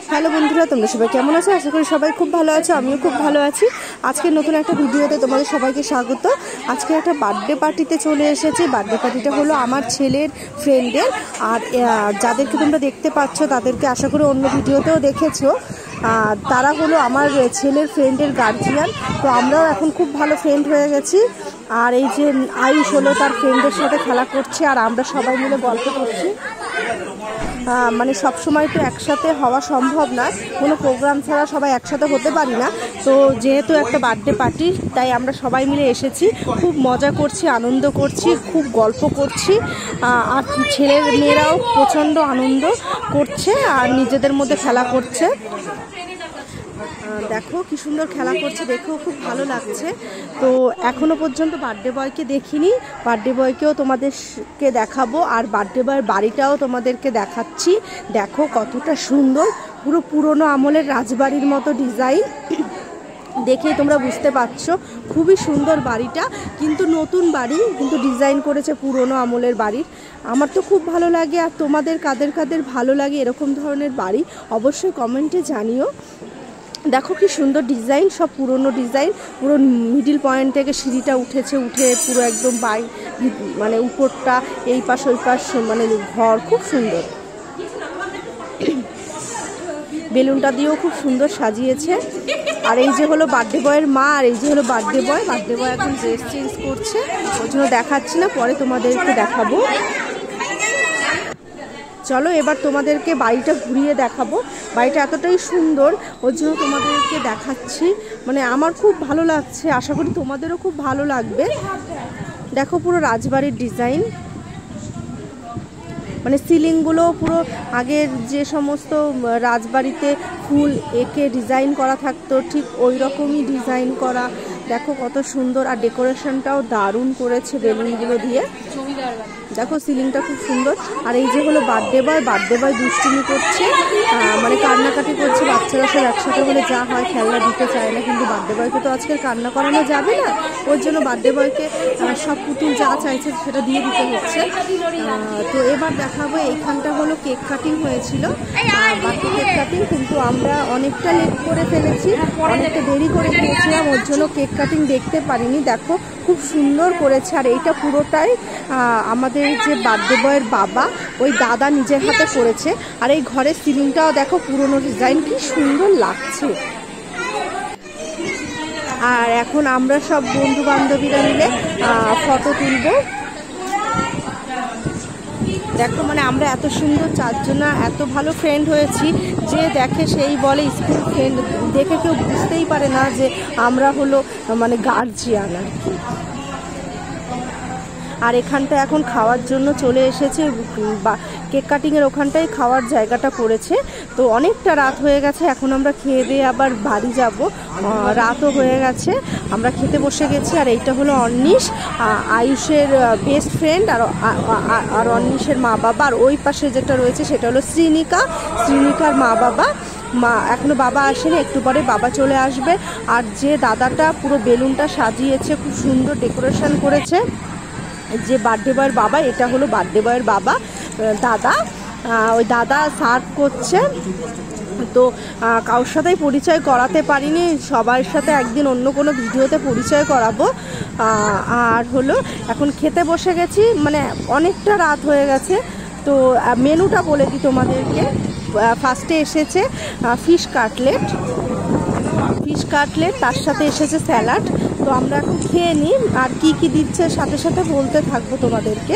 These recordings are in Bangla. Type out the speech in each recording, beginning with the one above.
হ্যালো বন্ধুরা, তোমরা সবাই কেমন আছো? আশা করি সবাই খুব ভালো আছো, আমিও খুব ভালো আছি। আজকে নতুন একটা ভিডিওতে তোমাদের সবাইকে স্বাগত। আজকে একটা বার্থডে পার্টিতে চলে এসেছি। বার্থডে পার্টিটা হলো আমার ছেলের ফ্রেন্ডের, আর যাদেরকে তোমরা দেখতে পাচ্ছ তাদেরকে আশা করি অন্য ভিডিওতেও দেখেছো। তারা হলো আমার ছেলের ফ্রেন্ডের গার্জিয়ান। তো আমরাও এখন খুব ভালো ফ্রেন্ড হয়ে গেছি। আর এই যে আয়ুষ হলো তার ফ্রেন্ডের সাথে খেলা করছে, আর আমরা সবাই মিলে গল্প করছি। মানে সবসময় তো একসাথে হওয়া সম্ভব না, কোনো প্রোগ্রাম ছাড়া সবাই একসাথে হতে পারি না। তো যেহেতু একটা বার্থডে পার্টি, তাই আমরা সবাই মিলে এসেছি। খুব মজা করছি, আনন্দ করছি, খুব গল্প করছি। আর ছেলের মেয়েরাও প্রচণ্ড আনন্দ করছে আর নিজেদের মধ্যে খেলা করছে। দেখো কি সুন্দর খেলা করছে, দেখেও খুব ভালো লাগছে। তো এখনো পর্যন্ত বার্থডে বয়কে দেখিনি, বার্থডে বয়কেও তোমাদেরকে দেখাবো, আর বার্থডে বয়ের বাড়িটাও তোমাদেরকে দেখাচ্ছি। দেখো কতটা সুন্দর, পুরো পুরনো আমলের রাজবাড়ির মতো ডিজাইন। দেখেই তোমরা বুঝতে পারছো খুবই সুন্দর বাড়িটা, কিন্তু নতুন বাড়ি, কিন্তু ডিজাইন করেছে পুরনো আমলের বাড়ির। আমার তো খুব ভালো লাগে। আর তোমাদের কাদের কাদের ভালো লাগে এরকম ধরনের বাড়ি অবশ্যই কমেন্টে জানিও। দেখো কি সুন্দর ডিজাইন, সব পুরনো ডিজাইন। পুরো মিডিল পয়েন্ট থেকে সিঁড়িটা উঠেছে, উঠে পুরো একদম মানে উপরটা এই পাশ ওই পাশ, মানে ঘর খুব সুন্দর। বেলুনটা দিয়েও খুব সুন্দর সাজিয়েছে। আর এই যে হলো বার্থডে বয়ের মা, আর এই যে হলো বার্থডে বয়। বার্থডে বয় এখন ড্রেস চেঞ্জ করছে, ওই জন্য দেখাচ্ছি না, পরে তোমাদেরকে দেখাবো। চলো এবার তোমাদেরকে বাড়িটা ঘুরিয়ে দেখাবো। বাড়িটা এতটাই সুন্দর, ওর জন্য তোমাদেরকে দেখাচ্ছি। মানে আমার খুব ভালো লাগছে, আশা করি তোমাদেরও খুব ভালো লাগবে। দেখো পুরো রাজবাড়ির ডিজাইন, মানে সিলিংগুলো পুরো আগের যে সমস্ত রাজবাড়িতে ফুল এঁকে ডিজাইন করা থাকতো, ঠিক ওই রকমই ডিজাইন করা। দেখো কত সুন্দর, আর ডেকোরেশনটাও দারুণ করেছে বেলুনগুলো দিয়ে। দেখো সিলিংটা খুব সুন্দর। আর এই যে হলো বার্থডে বয়, বার্থডে বয় দুষ্টুমি করছে, মানে কান্নাকাটি করছে। বাচ্চারা সব একসাথে হলে যা হয়, খেলনা দিতে চায় না, কিন্তু বার্থডে বয়কে তো আজকাল কান্না করানো যাবে না, ওর জন্য বার্থডে বয়কে সব পুতুল যা চাইছে সেটা দিয়ে দিতে হচ্ছে। তো এবার দেখাবো, এইখানটা হলো কেক কাটিং হয়েছিল, বার্থডে কেক কাটিং, কিন্তু আমরা অনেকটা লেট করে ফেলেছি, অনেকটা দেরি করে গিয়েছিলাম, ওর জন্য কেক কাটিং দেখতে পারিনি। দেখো খুব সুন্দর করেছে। আর এইটা পুরোটাই আমাদের যে বার্থডে বয়ের বাবা, ওই দাদা নিজের হাতে করেছে। আর এই ঘরের সিলিংটাও দেখো পুরনো ডিজাইন, কি সুন্দর লাগছে। আর এখন আমরা সব বন্ধু বান্ধবীরা মিলে ফটো তুলব। দেখো মানে আমরা এত সুন্দর চারজনা, এত ভালো ফ্রেন্ড হয়েছি, যে দেখে সেই বলে স্কুল ফ্রেন্ড। দেখে কেউ বুঝতেই পারে না যে আমরা হলো মানে গার্জিয়ান আর কি। আর এখানটা এখন খাওয়ার জন্য চলে এসেছে, কেক কাটিংয়ের ওখানটাই খাওয়ার জায়গাটা করেছে। তো অনেকটা রাত হয়ে গেছে, এখন আমরা খেয়ে দিয়ে আবার বাড়ি যাব, রাতও হয়ে গেছে। আমরা খেতে বসে গেছি। আর এইটা হলো অন্নিশ, আয়ুষের বেস্ট ফ্রেন্ড, আর অন্নিশের মা বাবা। আর ওই পাশে যেটা রয়েছে সেটা হলো শ্রীনিকার মা বাবা। এখনো বাবা আসেনি, একটু পরে বাবা চলে আসবে। আর যে দাদাটা পুরো বেলুনটা সাজিয়েছে, খুব সুন্দর ডেকোরেশন করেছে, যে বার্থডে বয়ের বাবা, এটা হলো বার্থডে বয়ের বাবা দাদা। ওই দাদা সার্ভ করছে। তো কারোর সাথেই পরিচয় করাতে পারিনি, সবার সাথে একদিন অন্য কোনো ভিডিওতে পরিচয় করাবো। আর হলো এখন খেতে বসে গেছি, মানে অনেকটা রাত হয়ে গেছে। তো মেনুটা বলে দিই তোমাদেরকে। ফার্স্টে এসেছে ফিশ কাটলেট, তার সাথে এসেছে স্যালাড। তো আমরা এখন খেয়ে নিই, আর কি কি দিচ্ছে সাথে সাথে বলতে থাকবো তোমাদেরকে।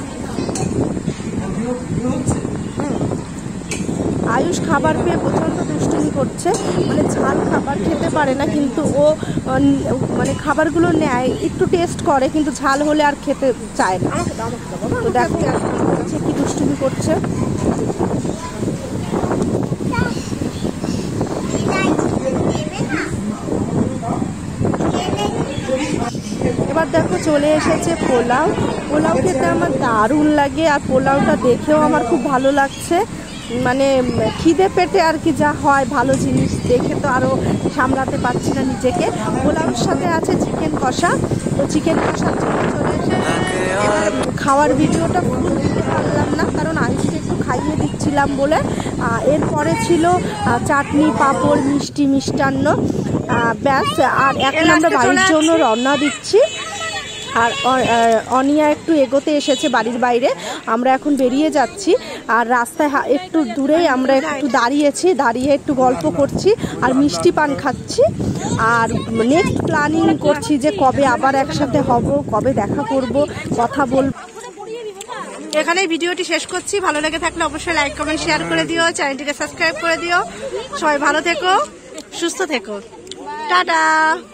আয়ুষ খাবার পেয়ে প্রচণ্ড দুষ্টুমি করছে, মানে ঝাল খাবার খেতে পারে না, কিন্তু ও মানে খাবারগুলো নেয়, একটু টেস্ট করে, কিন্তু ঝাল হলে আর খেতে চায় না। তো দেখো কি দুষ্টুমি করছে। এবার দেখো চলে এসেছে পোলাও। পোলাও খেতে আমার দারুণ লাগে, আর পোলাওটা দেখেও আমার খুব ভালো লাগছে। মানে খিদে পেটে আর কি যা হয়, ভালো জিনিস দেখে তো আরও সামলাতে পারছি না নিজেকে। পোলাওর সাথে আছে চিকেন কষা। তো চিকেন কষার জন্য চলে এসেছে, খাওয়ার ভিডিওটা ফুল পারলাম না, কারণ আয়ুষকে একটু খাইয়ে দিচ্ছিলাম বলে। এরপরে ছিল চাটনি, পাঁপড়, মিষ্টি, মিষ্টান্ন, ব্যাস। আর এখন আমরা বাড়ির জন্য রওনা দিচ্ছি। আর অনিয়া একটু এগোতে এসেছে বাড়ির বাইরে, আমরা এখন বেরিয়ে যাচ্ছি। আর রাস্তায় একটু দূরেই আমরা একটু দাঁড়িয়ে একটু গল্প করছি আর মিষ্টি পান খাচ্ছি। আর নেক্সট প্ল্যানিং করছি যে কবে আবার একসাথে হব, কবে দেখা করব, কথা বলবো। এখানেই ভিডিওটি শেষ করছি। ভালো লেগে থাকলে অবশ্যই লাইক, কমেন্ট, শেয়ার করে দিও, চ্যানেলটিকে সাবস্ক্রাইব করে দিও। সবাই ভালো থেকো, সুস্থ থেকো, টাটা।